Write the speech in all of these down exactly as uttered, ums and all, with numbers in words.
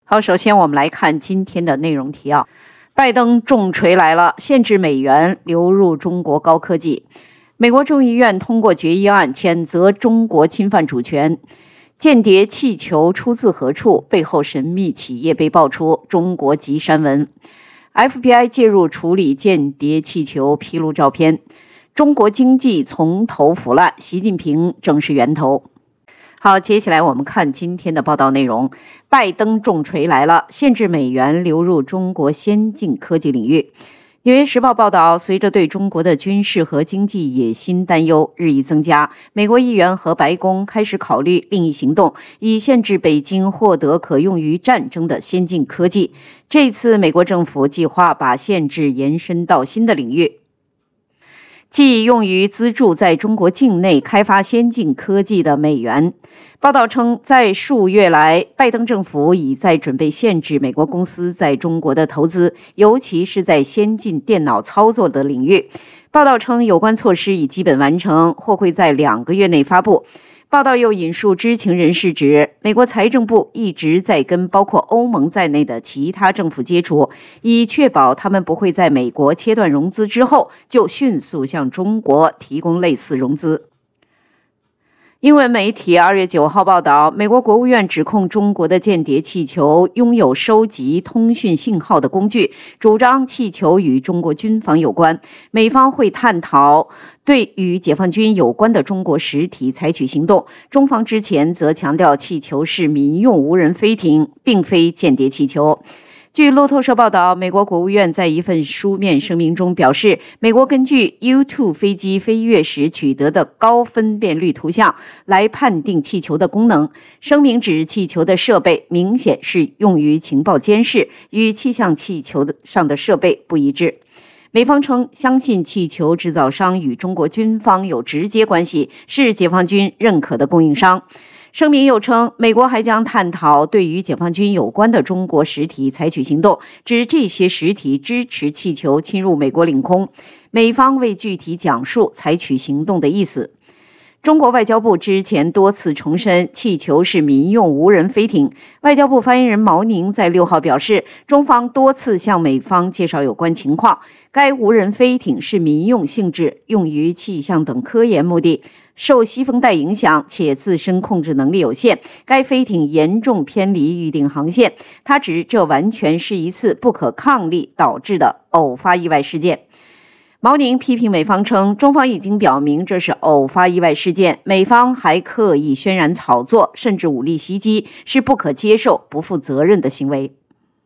好，首先我们来看今天的内容提要。拜登重锤来了，限制美元流入中国高科技。美国众议院通过决议案，谴责中国侵犯主权。间谍气球出自何处？背后神秘企业被爆出，中国急删文。F B I 介入处理间谍气球，披露照片。中国经济从头腐烂，习近平正是源头。好，接下来我们看今天的报道内容。拜登重锤来了，限制美元流入中国先进科技领域。纽约时报报道，随着对中国的军事和经济野心担忧日益增加，美国议员和白宫开始考虑另一行动，以限制北京获得可用于战争的先进科技。这次美国政府计划把限制延伸到新的领域，即用于资助在中国境内开发先进科技的美元。报道称，在数月来，拜登政府已在准备限制美国公司在中国的投资，尤其是在先进电脑操作的领域。报道称，有关措施已基本完成，或会在两个月内发布。报道又引述知情人士指，美国财政部一直在跟包括欧盟在内的其他政府接触，以确保他们不会在美国切断融资之后就迅速向中国提供类似融资。英文媒体二月九号报道，美国国务院指控中国的间谍气球拥有收集通讯信号的工具，主张气球与中国军方有关。美方会探讨对与解放军有关的中国实体采取行动。中方之前则强调，气球是民用无人飞艇，并非间谍气球。据路透社报道，美国国务院在一份书面声明中表示，美国根据 U 二 飞机飞越时取得的高分辨率图像来判定气球的功能。声明指，气球的设备明显是用于情报监视，与气象气球上的设备不一致。美方称，相信气球制造商与中国军方有直接关系，是解放军认可的供应商。声明又称，美国还将探讨对于解放军有关的中国实体采取行动，指这些实体支持气球侵入美国领空。美方未具体讲述采取行动的意思。中国外交部之前多次重申，气球是民用无人飞艇。外交部发言人毛宁在六号表示，中方多次向美方介绍有关情况，该无人飞艇是民用性质，用于气象等科研目的。受西风带影响，且自身控制能力有限，该飞艇严重偏离预定航线。他指这完全是一次不可抗力导致的偶发意外事件。毛宁批评美方称，中方已经表明这是偶发意外事件，美方还刻意渲染炒作，甚至武力袭击，是不可接受、不负责任的行为。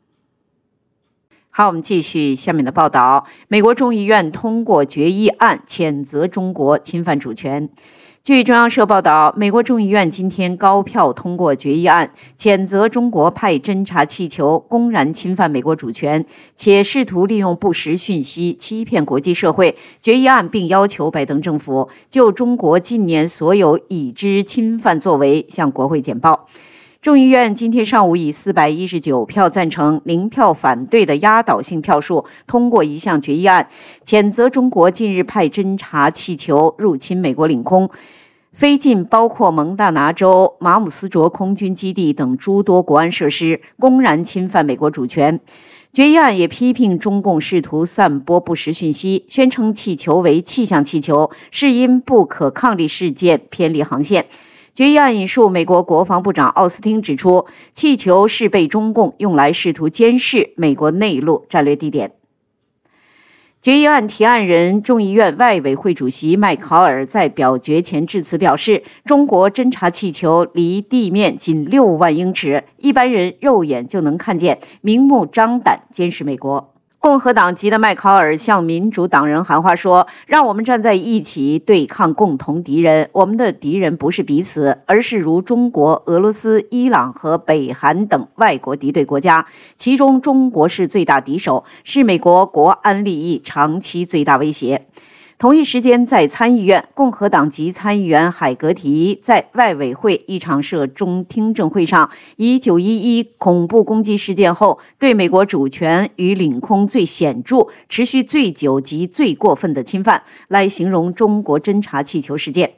好，我们继续下面的报道。美国众议院通过决议案，谴责中国侵犯主权。据中央社报道，美国众议院今天高票通过决议案，谴责中国派侦察气球公然侵犯美国主权，且试图利用不实讯息欺骗国际社会。决议案并要求拜登政府就中国近年所有已知侵犯作为向国会简报。众议院今天上午以四百一十九票赞成、零票反对的压倒性票数通过一项决议案，谴责中国近日派侦察气球入侵美国领空，飞进包括蒙大拿州马姆斯卓空军基地等诸多国安设施，公然侵犯美国主权。决议案也批评中共试图散播不实讯息，宣称气球为气象气球，是因不可抗力事件偏离航线。决议案引述美国国防部长奥斯汀指出，气球是被中共用来试图监视美国内陆战略地点。决议案提案人众议院外委会主席麦考尔在表决前致辞表示，中国侦察气球离地面仅六万英尺，一般人肉眼就能看见，明目张胆监视美国。共和党籍的麦考尔向民主党人喊话说，让我们站在一起对抗共同敌人，我们的敌人不是彼此，而是如中国、俄罗斯、伊朗和北韩等外国敌对国家，其中中国是最大敌手，是美国国安利益长期最大威胁。同一时间，在参议院，共和党籍参议员海格提在外委会一场社中听证会上，以九一一恐怖攻击事件后对美国主权与领空最显著、持续最久及最过分的侵犯来形容中国侦察气球事件。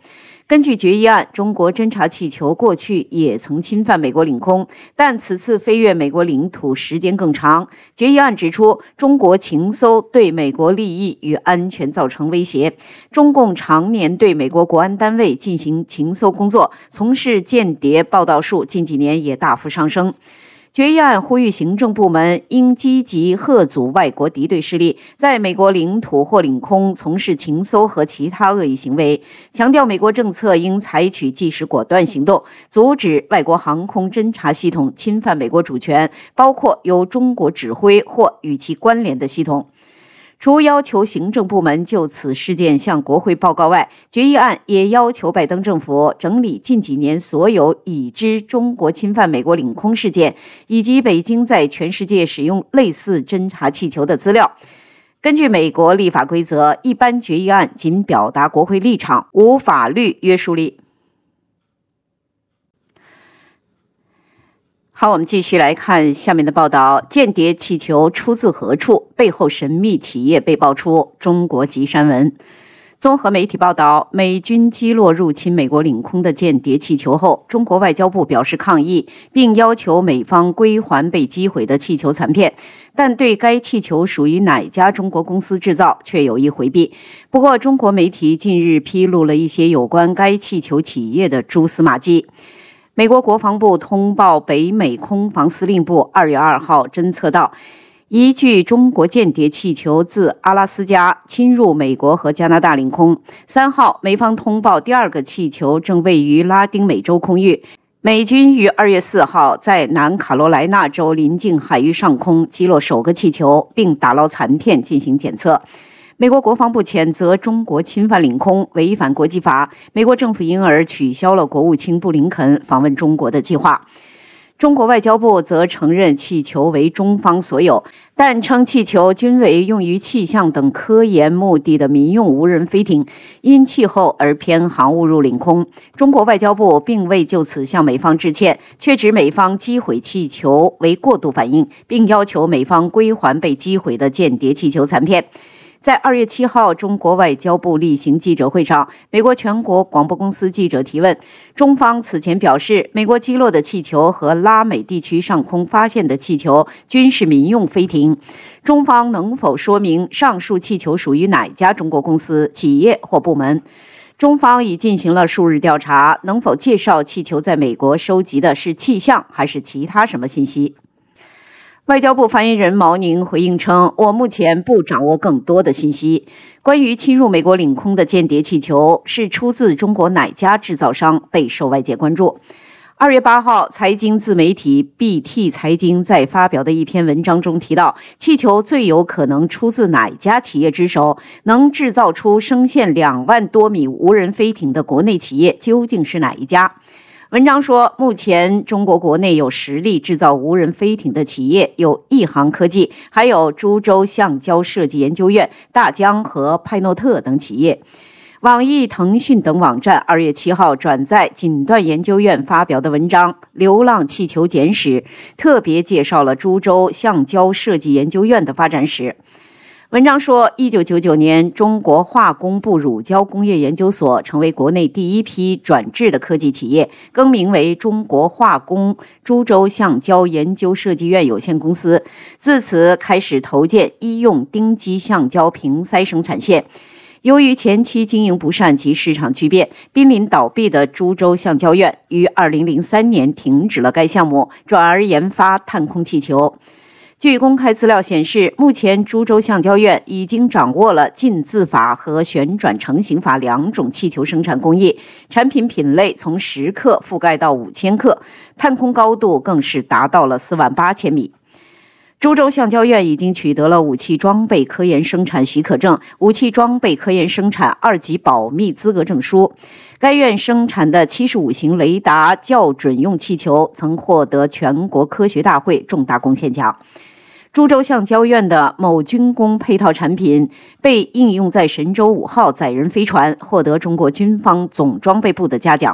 根据决议案，中国侦察气球过去也曾侵犯美国领空，但此次飞越美国领土时间更长。决议案指出，中国情搜对美国利益与安全造成威胁，中共常年对美国国安单位进行情搜工作，从事间谍报道数近几年也大幅上升。决议案呼吁行政部门应积极吓阻外国敌对势力在美国领土或领空从事情搜和其他恶意行为，强调美国政策应采取即时果断行动，阻止外国航空侦察系统侵犯美国主权，包括由中国指挥或与其关联的系统。除要求行政部门就此事件向国会报告外，决议案也要求拜登政府整理近几年所有已知中国侵犯美国领空事件，以及北京在全世界使用类似侦察气球的资料。根据美国立法规则，一般决议案仅表达国会立场，无法律约束力。好，我们继续来看下面的报道。间谍气球出自何处？背后神秘企业被爆出。中国吉山文综合媒体报道，美军击落入侵美国领空的间谍气球后，中国外交部表示抗议，并要求美方归还被击毁的气球残片，但对该气球属于哪家中国公司制造却有意回避。不过，中国媒体近日披露了一些有关该气球企业的蛛丝马迹。美国国防部通报北美空防司令部二月二号侦测到一具中国间谍气球自阿拉斯加侵入美国和加拿大领空。三号，美方通报第二个气球正位于拉丁美洲空域。美军于二月四号在南卡罗来纳州邻近海域上空击落首个气球，并打捞残片进行检测。美国国防部谴责中国侵犯领空，违反国际法。美国政府因而取消了国务卿布林肯访问中国的计划。中国外交部则承认气球为中方所有，但称气球均为用于气象等科研目的的民用无人飞艇，因气候而偏航误入领空。中国外交部并未就此向美方致歉，却指美方击毁气球为过度反应，并要求美方归还被击毁的间谍气球残片。在二月七号，中国外交部例行记者会上，美国全国广播公司记者提问，中方此前表示，美国击落的气球和拉美地区上空发现的气球均是民用飞艇，中方能否说明上述气球属于哪家中国公司、企业或部门？中方已进行了数日调查，能否介绍气球在美国收集的是气象还是其他什么信息？外交部发言人毛宁回应称，我目前不掌握更多的信息。关于侵入美国领空的间谍气球是出自中国哪家制造商，备受外界关注。二月八号，财经自媒体 B T 财经在发表的一篇文章中提到，气球最有可能出自哪家企业之手，能制造出升限两万多米无人飞艇的国内企业究竟是哪一家？文章说，目前中国国内有实力制造无人飞艇的企业有亿航科技，还有株洲橡胶设计研究院、大疆和派诺特等企业。网易、腾讯等网站二月七号转载锦缎研究院发表的文章《流浪气球简史》，特别介绍了株洲橡胶设计研究院的发展史。文章说，一九九九年，中国化工部乳胶工业研究所成为国内第一批转制的科技企业，更名为中国化工株洲橡胶研究设计院有限公司，自此开始投建医用丁基橡胶瓶塞生产线。由于前期经营不善及市场巨变，濒临倒闭的株洲橡胶院于二零零三年停止了该项目，转而研发探空气球。据公开资料显示，目前株洲橡胶院已经掌握了浸渍法和旋转成型法两种气球生产工艺，产品品类从十克覆盖到五千克，探空高度更是达到了四万八千米。株洲橡胶院已经取得了武器装备科研生产许可证、武器装备科研生产二级保密资格证书。该院生产的七十五型雷达校准用气球曾获得全国科学大会重大贡献奖。株洲橡胶院的某军工配套产品被应用在神舟五号载人飞船，获得中国军方总装备部的嘉奖。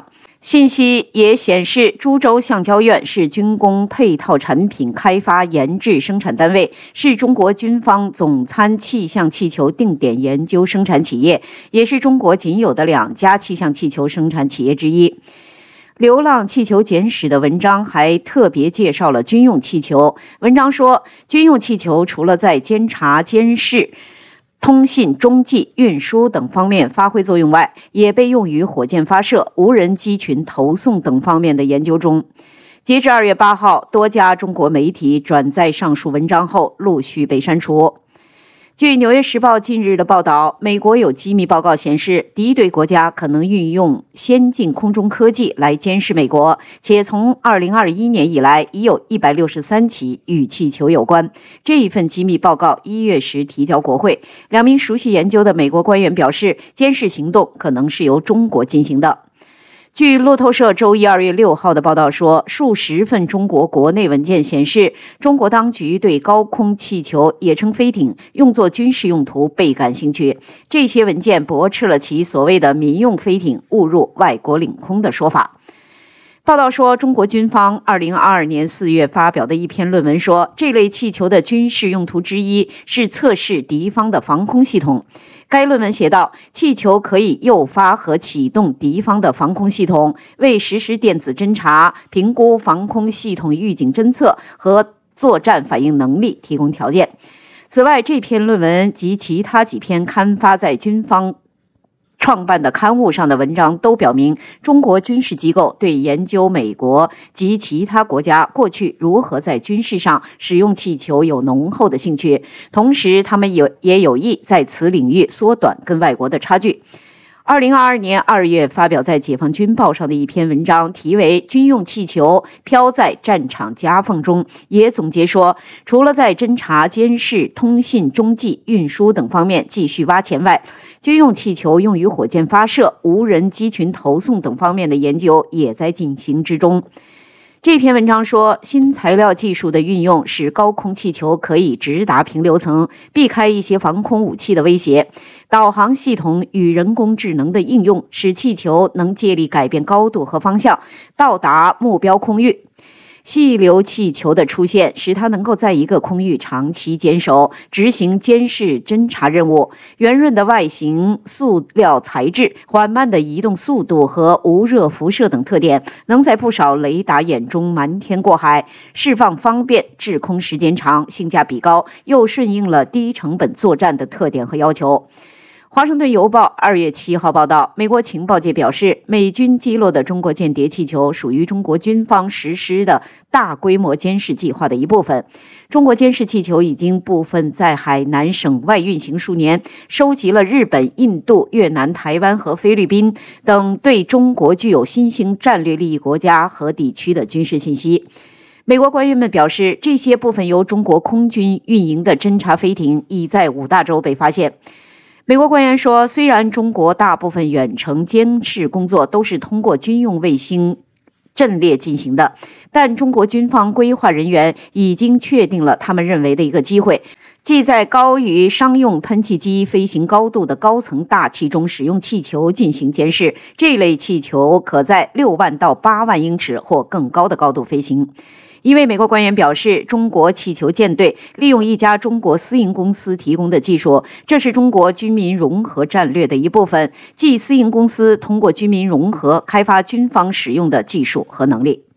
信息也显示，株洲橡胶院是军工配套产品开发、研制、生产单位，是中国军方总参气象气球定点研究生产企业，也是中国仅有的两家气象气球生产企业之一。流浪气球简史的文章还特别介绍了军用气球。文章说，军用气球除了在监察、监视、通信、中继、运输等方面发挥作用外，也被用于火箭发射、无人机群投送等方面的研究中。截至二月八号，多家中国媒体转载上述文章后，陆续被删除。据《纽约时报》近日的报道，美国有机密报告显示，敌对国家可能运用先进空中科技来监视美国，且从二零二一年以来，已有一百六十三起与气球有关。这一份机密报告一月时提交国会。两名熟悉研究的美国官员表示，监视行动可能是由中国进行的。据路透社周一二月六号的报道说，数十份中国国内文件显示，中国当局对高空气球也称飞艇用作军事用途倍感兴趣。这些文件驳斥了其所谓的民用飞艇误入外国领空的说法。报道说，中国军方二零二二年四月发表的一篇论文说，这类气球的军事用途之一是测试敌方的防空系统。该论文写道，气球可以诱发和启动敌方的防空系统，为实施电子侦察、评估防空系统预警侦测和作战反应能力提供条件。此外，这篇论文及其他几篇刊发在军方创办的刊物上的文章都表明，中国军事机构对研究美国及其他国家过去如何在军事上使用气球有浓厚的兴趣，同时他们有也有意在此领域缩短跟外国的差距。二零二二年二月发表在《解放军报》上的一篇文章，题为《军用气球飘在战场夹缝中》，也总结说，除了在侦察、监视、通信、中继、运输等方面继续挖潜外，军用气球用于火箭发射、无人机群投送等方面的研究也在进行之中。这篇文章说，新材料技术的运用使高空气球可以直达平流层，避开一些防空武器的威胁。导航系统与人工智能的应用，使气球能借力改变高度和方向，到达目标空域。细流气球的出现，使它能够在一个空域长期坚守，执行监视侦察任务。圆润的外形、塑料材质、缓慢的移动速度和无热辐射等特点，能在不少雷达眼中瞒天过海，释放方便、滞空时间长、性价比高，又顺应了低成本作战的特点和要求。华盛顿邮报二月七号报道，美国情报界表示，美军击落的中国间谍气球属于中国军方实施的大规模监视计划的一部分。中国监视气球已经部分在海南省外运行数年，收集了日本、印度、越南、台湾和菲律宾等对中国具有新兴战略利益国家和地区的军事信息。美国官员们表示，这些部分由中国空军运营的侦察飞艇已在五大洲被发现。美国官员说，虽然中国大部分远程监视工作都是通过军用卫星阵列进行的，但中国军方规划人员已经确定了他们认为的一个机会，即在高于商用喷气机飞行高度的高层大气中使用气球进行监视。这类气球可在六万到八万英尺或更高的高度飞行。一位美国官员表示，中国气球舰队利用一家中国私营公司提供的技术，这是中国军民融合战略的一部分，即私营公司通过军民融合开发军方使用的技术和能力。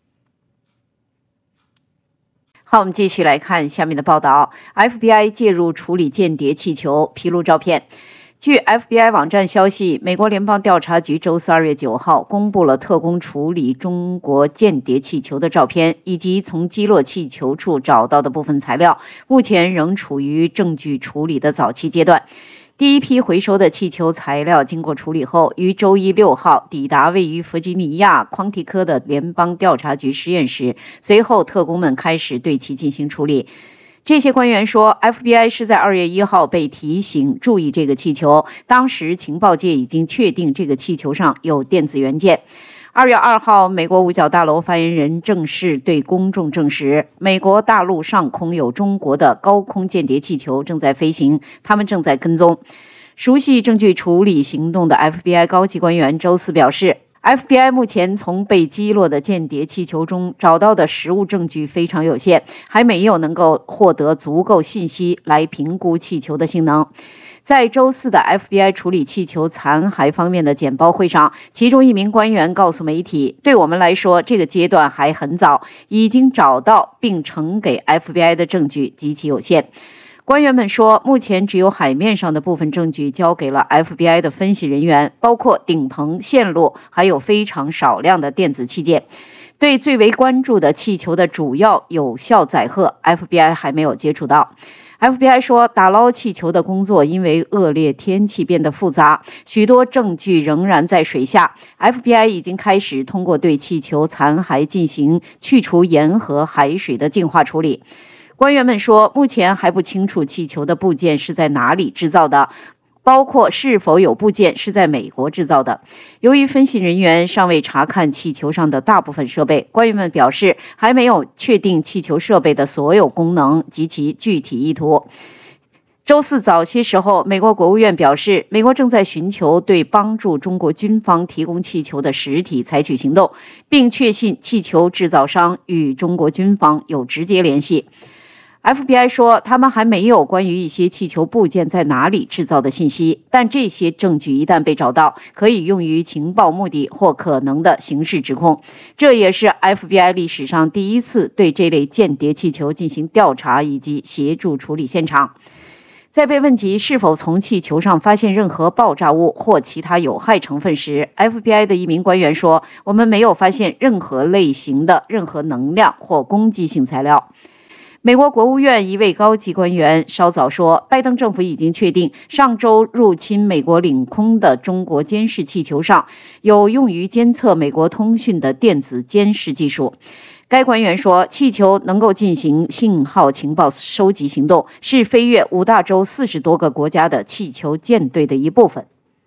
好，我们继续来看下面的报道。F B I 介入处理间谍气球，披露照片。据 F B I 网站消息，美国联邦调查局周四二月九号公布了特工处理中国间谍气球的照片，以及从击落气球处找到的部分材料，目前仍处于证据处理的早期阶段。第一批回收的气球材料经过处理后，于周一六号抵达位于弗吉尼亚匡提科的联邦调查局实验室，随后特工们开始对其进行处理。这些官员说 ，F B I 是在二月一号被提醒注意这个气球，当时情报界已经确定这个气球上有电子元件。二月二号，美国五角大楼发言人正式对公众证实，美国大陆上空有中国的高空间谍气球正在飞行，他们正在跟踪。熟悉证据处理行动的 F B I 高级官员周四表示 F B I 目前从被击落的间谍气球中找到的实物证据非常有限，还没有能够获得足够信息来评估气球的性能。在周四的 F B I 处理气球残骸方面的简报会上，其中一名官员告诉媒体：“对我们来说，这个阶段还很早，已经找到并呈给 F B I 的证据极其有限。”官员们说，目前只有海面上的部分证据交给了 F B I 的分析人员，包括顶棚、线路，还有非常少量的电子器件。对最为关注的气球的主要有效载荷 ，F B I 还没有接触到。F B I 说，打捞气球的工作因为恶劣天气变得复杂，许多证据仍然在水下。F B I 已经开始通过对气球残骸进行去除盐和海水的净化处理。官员们说，目前还不清楚气球的部件是在哪里制造的，包括是否有部件是在美国制造的。由于分析人员尚未查看气球上的大部分设备，官员们表示还没有确定气球设备的所有功能及其具体意图。周四早些时候，美国国务院表示，美国正在寻求对帮助中国军方提供气球的实体采取行动，并确信气球制造商与中国军方有直接联系。F B I 说，他们还没有关于一些气球部件在哪里制造的信息，但这些证据一旦被找到，可以用于情报目的或可能的刑事指控。这也是 F B I 历史上第一次对这类间谍气球进行调查以及协助处理现场。在被问及是否从气球上发现任何爆炸物或其他有害成分时， F B I 的一名官员说：“我们没有发现任何类型的任何能量或攻击性材料。”美国国务院一位高级官员稍早说，拜登政府已经确定上周入侵美国领空的中国监视气球上有用于监测美国通讯的电子监视技术。该官员说，气球能够进行信号情报收集行动，是飞越五大洲四十多个国家的气球舰队的一部分。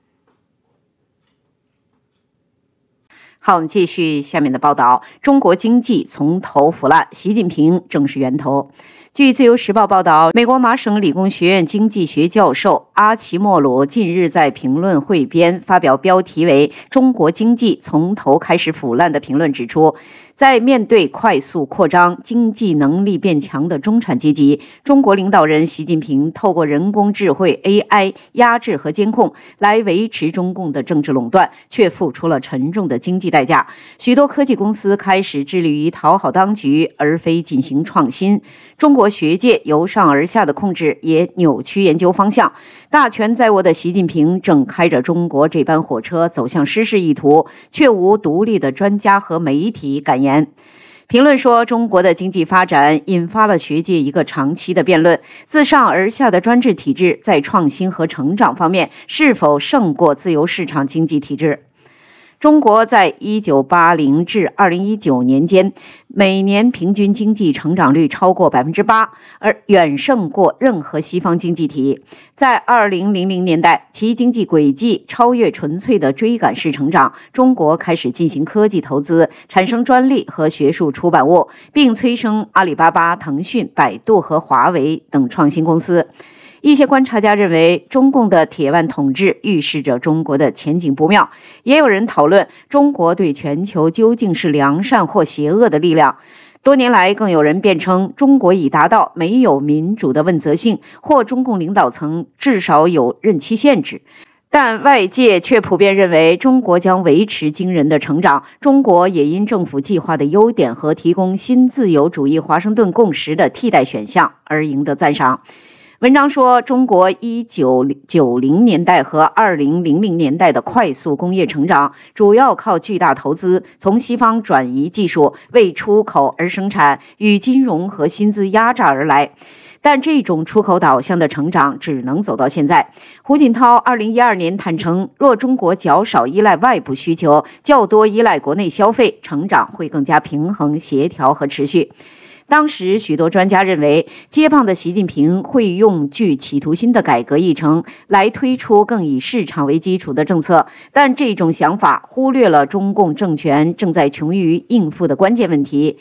好，我们继续下面的报道。中国经济从头腐烂，习近平正是源头。据自由时报报道，美国麻省理工学院经济学教授阿奇莫鲁近日在评论汇编发表标题为《中国经济从头开始腐烂》的评论，指出，在面对快速扩张、经济能力变强的中产阶级，中国领导人习近平透过人工智慧 A I 压制和监控来维持中共的政治垄断，却付出了沉重的经济代价。许多科技公司开始致力于讨好当局，而非进行创新。中国学界由上而下的控制也扭曲研究方向。大权在握的习近平正开着中国这班火车走向失事一途，却无独立的专家和媒体敢言。评论说，中国的经济发展引发了学界一个长期的辩论：自上而下的专制体制在创新和成长方面是否胜过自由市场经济体制？中国在一九八零至二零一九年间，每年平均经济成长率超过百分之八，而远胜过任何西方经济体。在二零零零年代，其经济轨迹超越纯粹的追赶式成长。中国开始进行科技投资，产生专利和学术出版物，并催生阿里巴巴、腾讯、百度和华为等创新公司。一些观察家认为，中共的铁腕统治预示着中国的前景不妙。也有人讨论，中国对全球究竟是良善或邪恶的力量。多年来，更有人辩称，中国已达到没有民主的问责性，或中共领导层至少有任期限制。但外界却普遍认为，中国将维持惊人的成长。中国也因政府计划的优点和提供新自由主义华盛顿共识的替代选项而赢得赞赏。文章说，中国一九九零年代和二零零零年代的快速工业成长，主要靠巨大投资，从西方转移技术，为出口而生产，与金融和薪资压榨而来。但这种出口导向的成长只能走到现在。胡锦涛二零一二年坦诚，若中国较少依赖外部需求，较多依赖国内消费，成长会更加平衡、协调和持续。当时，许多专家认为，接棒的习近平会用具企图心的改革议程来推出更以市场为基础的政策，但这种想法忽略了中共政权正在穷于应付的关键问题。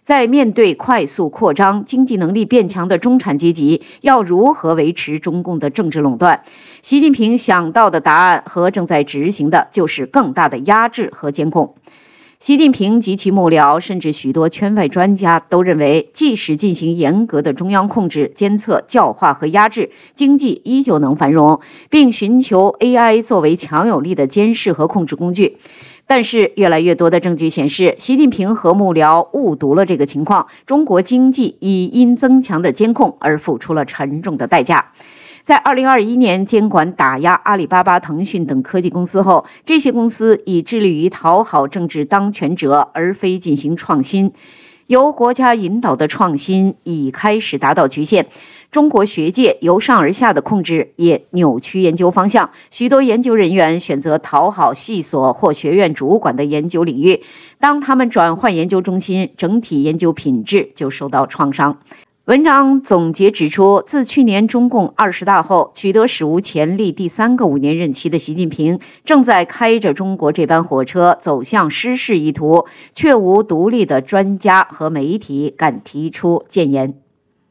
在面对快速扩张、经济能力变强的中产阶级，要如何维持中共的政治垄断？习近平想到的答案和正在执行的就是更大的压制和监控。习近平及其幕僚，甚至许多圈外专家都认为，即使进行严格的中央控制、监测、教化和压制，经济依旧能繁荣，并寻求 A I 作为强有力的监视和控制工具。但是，越来越多的证据显示，习近平和幕僚误读了这个情况，中国经济已因增强的监控而付出了沉重的代价。在二零二一年监管打压阿里巴巴、腾讯等科技公司后，这些公司已致力于讨好政治当权者，而非进行创新。由国家引导的创新已开始达到局限，中国学界由上而下的控制也扭曲研究方向，许多研究人员选择讨好系所或学院主管的研究领域，当他们转换研究中心，整体研究品质就受到创伤。文章总结指出，自去年中共二十大后取得史无前例第三个五年任期的习近平，正在开着中国这班火车走向失势一途，却无独立的专家和媒体敢提出谏言。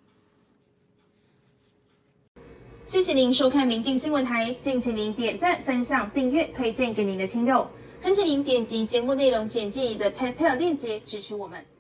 谢谢您收看民进新闻台，敬请您点赞、分享、订阅、推荐给您的亲友，恳请您点击节目内容简介里的 PayPal 链接支持我们。